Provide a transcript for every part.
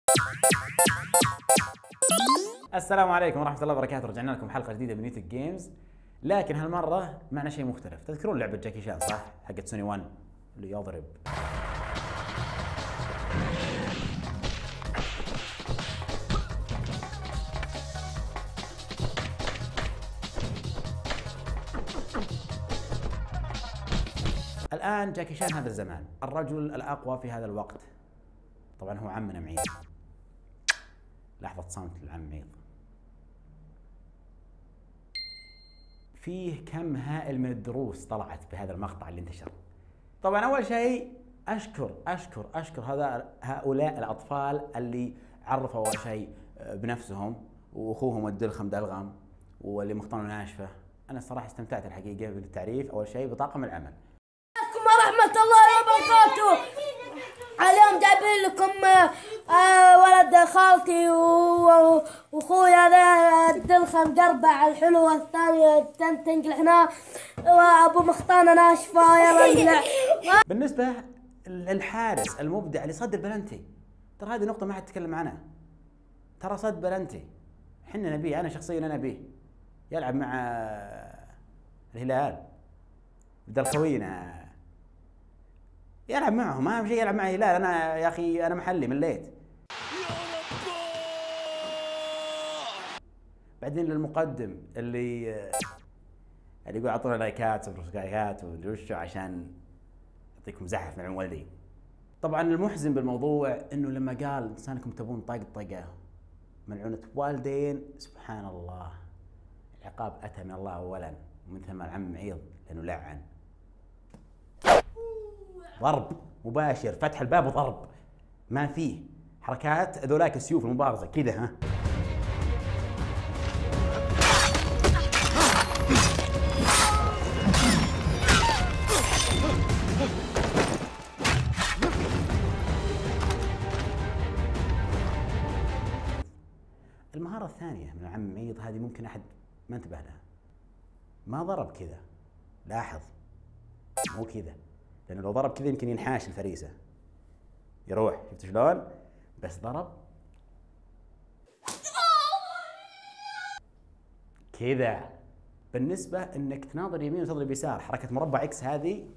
السلام عليكم ورحمة الله وبركاته، رجعنا لكم حلقة جديدة من يوتيوب جيمز، لكن هالمرة معنا شيء مختلف. تذكرون لعبة جاكي شان صح؟ حقت سوني 1 اللي يضرب. الآن جاكي شان هذا الزمان، الرجل الأقوى في هذا الوقت. طبعا هو عمنا معيد. لحظة صمت للعم معيد. فيه كم هائل من الدروس طلعت بهذا المقطع اللي انتشر. طبعا أول شيء أشكر هؤلاء الأطفال اللي عرفوا أول شيء بنفسهم، وأخوهم الدلخم دلغم واللي مخطنه ناشفة. أنا الصراحة استمتعت الحقيقة بالتعريف أول شيء بطاقم العمل. عليكم ورحمة الله وبركاته. اليوم جايبين لكم ولد خالتي واخويا ذا الدلخم قربع الحلوة الثانية تنقل هنا، وابو مخطانة ناشفة يا رجل. بالنسبة للحارس المبدع اللي صد البلنتي، ترى هذه نقطة ما حد تكلم عنها. ترى صد بلنتي حنا نبيه، أنا شخصيا أنا نبيه يلعب مع الهلال بدل خوينا، يلعب معهم. اهم شيء يلعب مع الهلال. انا يا اخي انا محلي مليت. بعدين للمقدم اللي يقول اعطونا لايكات وسبسكرايبات ومدري عشان يعطيكم زحف من والدي. طبعا المحزن بالموضوع انه لما قال انسانكم تبون طقطقه ملعونه والدين، سبحان الله، العقاب اتى من الله اولا ومن ثم العم معيض لانه لعن. ضرب مباشر، فتح الباب وضرب، ما فيه حركات هذولاك السيوف المبارزه كذا. ها المهاره الثانيه من العم معيض هذه ممكن احد ما انتبه لها، ما ضرب كذا، لاحظ مو كذا، لأنه لو ضرب كذا يمكن ينحاش الفريسة يروح. شفت شلون؟ بس ضرب كذا. بالنسبة انك تناظر يمين وتضرب يسار، حركة مربع اكس هذه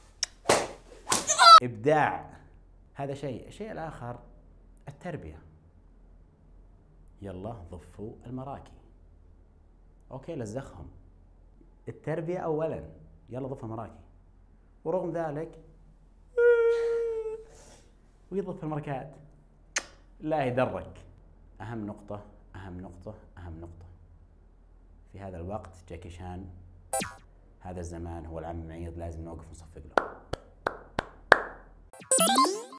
ابداع. هذا شيء. الشيء الاخر التربية. يلا ضفوا المراكي. اوكي لزخهم. التربية اولا، يلا ضفوا المراكي. ورغم ذلك ويضف الماركات. لا يدرك. أهم نقطة في هذا الوقت جاكي شان، هذا الزمان، هو العم معيض، لازم نوقف نصفق له.